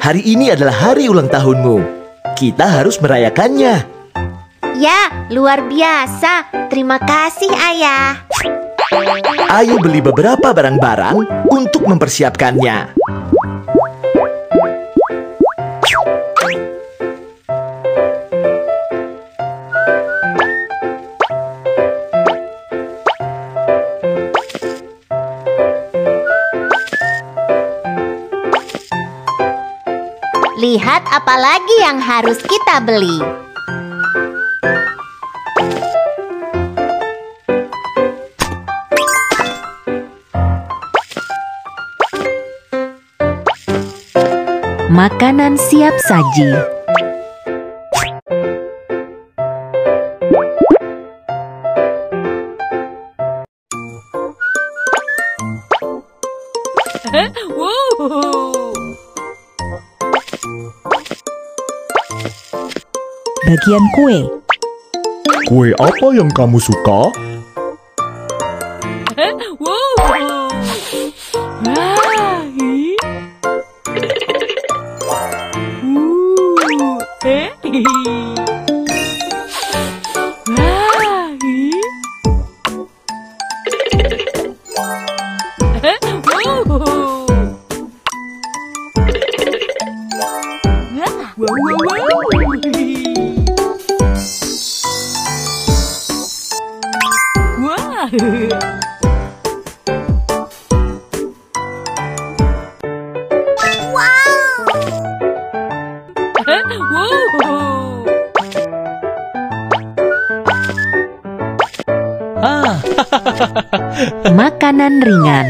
hari ini adalah hari ulang tahunmu. Kita harus merayakannya. Ya, luar biasa. Terima kasih, Ayah. Ayo beli beberapa barang-barang untuk mempersiapkannya. Lihat apa lagi yang harus kita beli. Makanan siap saji. Bagian kue. Kue apa yang kamu suka? Makanan ringan.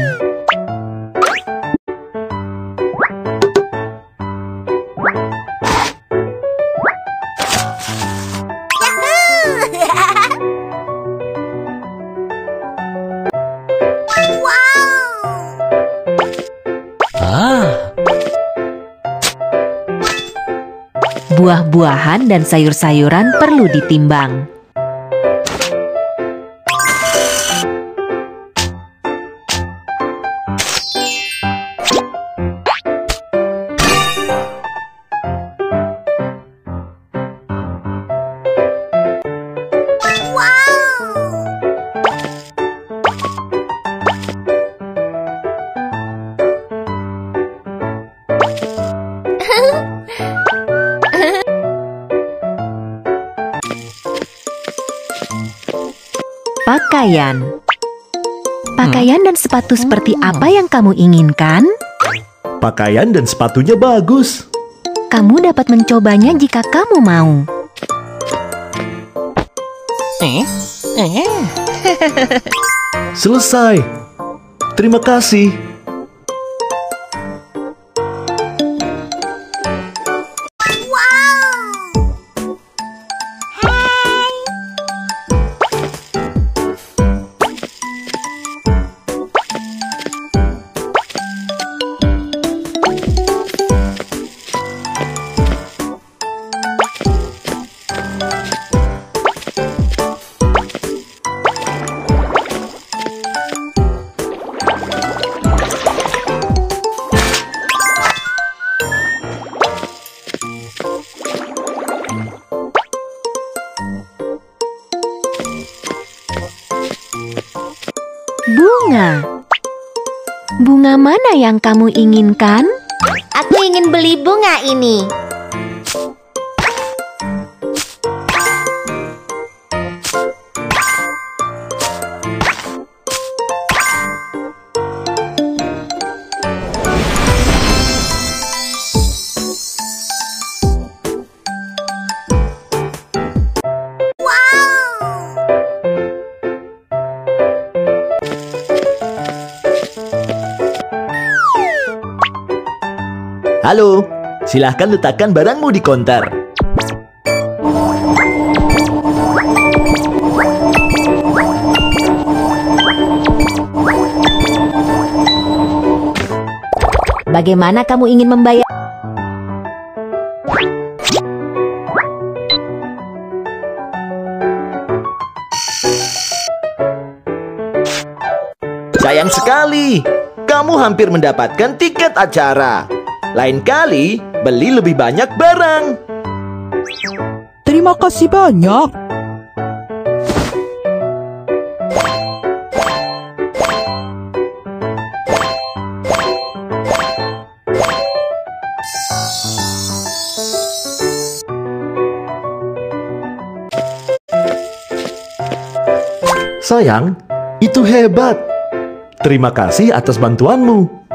Buah-buahan dan sayur-sayuran perlu ditimbang. Pakaian. Pakaian dan sepatu seperti apa yang kamu inginkan? Pakaian dan sepatunya bagus. Kamu dapat mencobanya jika kamu mau. Selesai. Terima kasih. Bunga. Bunga mana yang kamu inginkan? Aku ingin beli bunga ini. Halo, silahkan letakkan barangmu di konter. Bagaimana kamu ingin membayar? Sayang sekali, kamu hampir mendapatkan tiket acara. Lain kali, beli lebih banyak barang. Terima kasih banyak. Sayang, itu hebat. Terima kasih atas bantuanmu.